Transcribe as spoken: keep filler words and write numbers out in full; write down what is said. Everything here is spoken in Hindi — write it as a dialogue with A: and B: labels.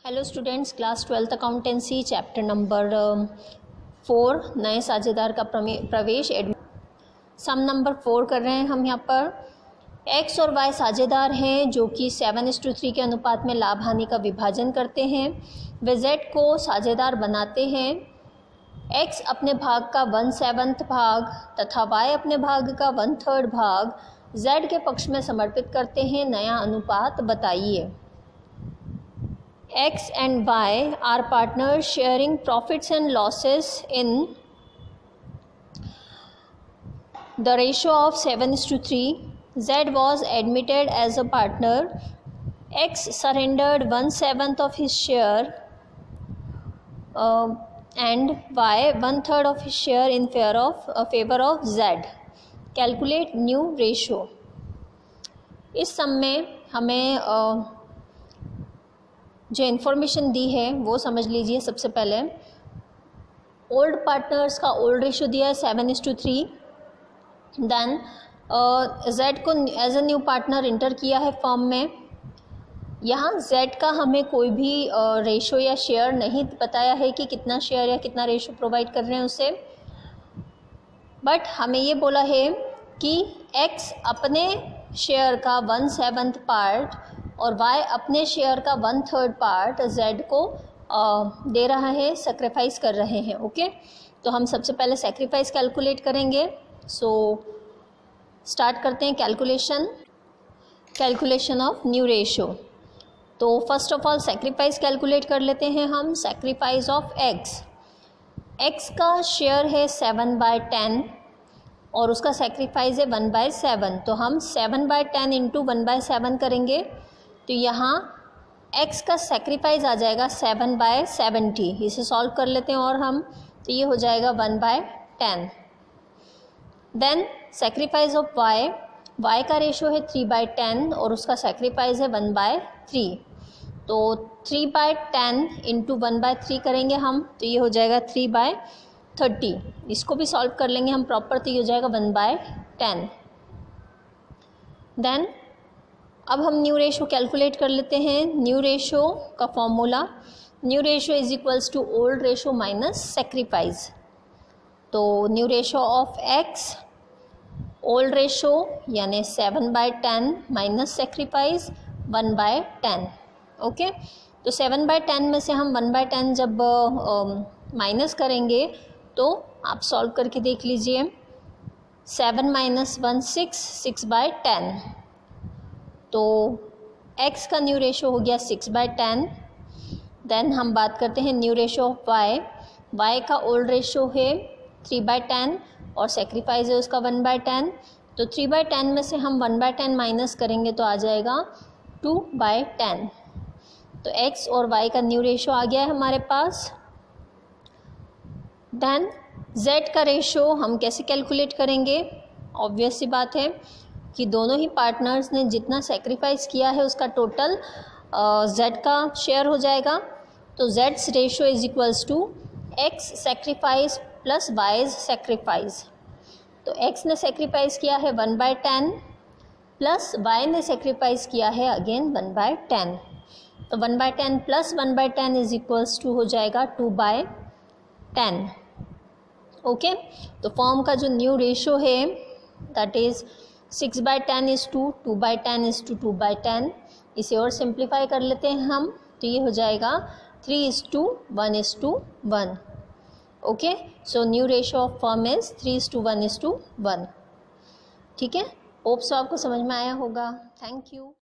A: Hello students, class twelfth accountancy chapter number four नए साझेदार का प्रवेश सम नंबर फोर कर रहे हैं हम। यहाँ पर एक्स और वाई साझेदार हैं जो कि सेवन इस टू थ्री के अनुपात में लाभ हानि का विभाजन करते हैं। वे जेड को साझेदार बनाते हैं। एक्स अपने भाग का वन सेवन्थ भाग तथा वाई अपने भाग का वन थर्ड भाग जेड के पक्ष में समर्पित करते हैं। नया अनुपात बताइए। X and Y are partners sharing profits and losses in the ratio of seven is to three. Z was admitted as a partner. X surrendered one seventh of his share uh, and Y one third of his share in favor of uh, favor of Z. Calculate new ratio. इस सम में हमें uh, जो इन्फॉर्मेशन दी है वो समझ लीजिए। सबसे पहले ओल्ड पार्टनर्स का ओल्ड रेशियो दिया है seven is to three. Then Z को as a new partner enter किया है फर्म में। यहाँ जेड का हमें कोई भी रेशियो uh, या शेयर नहीं बताया है कि कितना शेयर या कितना रेशियो प्रोवाइड कर रहे हैं उसे, बट हमें ये बोला है कि एक्स अपने शेयर का वन सेवन्थ पार्ट और y अपने शेयर का वन थर्ड पार्ट z को आ, दे रहा है, सेक्रीफाइस कर रहे हैं। ओके, तो हम सबसे पहले सेक्रीफाइस कैलकुलेट करेंगे। सो स्टार्ट करते हैं calculation calculation of new ratio. तो first of all sacrifice calculate कर लेते हैं हम। सेक्रीफाइस ऑफ x x का शेयर है सेवन बाय टेन और उसका सेक्रीफाइस है वन बाय सेवन। तो हम seven by ten into one by seven करेंगे तो यहाँ x का सेक्रीफाइस आ जाएगा सेवन बाय सेवेंटी। इसे सॉल्व कर लेते हैं और हम, तो ये हो जाएगा one by ten. Then sacrifice of y y का रेशियो है थ्री बाय टेन और उसका सेक्रीफाइस है वन बाय थ्री। तो three by ten into one by three करेंगे हम तो ये हो जाएगा थ्री बाय थर्टी। इसको भी सॉल्व कर लेंगे हम प्रॉपर तो ये हो जाएगा वन बाय टेन। देन अब हम न्यू रेशियो कैलकुलेट कर लेते हैं। न्यू रेशियो का formula, new ratio is equals to old ratio minus sacrifice. तो new ratio of X old ratio यानी seven by ten minus sacrifice one by ten. Okay, तो सेवन बाय टेन में से हम वन बाय टेन जब माइनस uh, करेंगे तो आप सॉल्व करके देख लीजिए। Seven minus one six, six by ten. तो x का न्यू रेशियो हो गया सिक्स बाय टेन। देन हम बात करते हैं new ratio of y y का ओल्ड रेशियो है थ्री बाय टेन और सेक्रीफाइस है उसका वन बाय टेन। तो थ्री बाय टेन में से हम वन बाय टेन माइनस करेंगे तो आ जाएगा टू बाय टेन। तो x और y का न्यू रेशियो आ गया है हमारे पास। देन z का रेशियो हम कैसे कैलकुलेट करेंगे? ऑब्वियस सी बात है कि दोनों ही पार्टनर्स ने जितना सेक्रीफाइस किया है उसका टोटल z का शेयर हो जाएगा। तो z ratio is equals to x sacrifice plus Y's sacrifice. तो x ने सेक्रीफाइस किया है one by ten plus y ने सेक्रीफाइस किया है अगेन वन बाय टेन। तो one by ten plus one by ten is equals to हो जाएगा टू बाय टेन। ओके, तो फॉर्म का जो न्यू रेशियो है that is six by ten is to, two by ten is to two by ten. इसे और सिंप्लीफाई कर लेते हैं हम तो ये हो जाएगा three is to one is to one. Okay, so new ratio of form is three is to one is to one. ठीक है, होप सो आपको समझ में आया होगा। Thank you.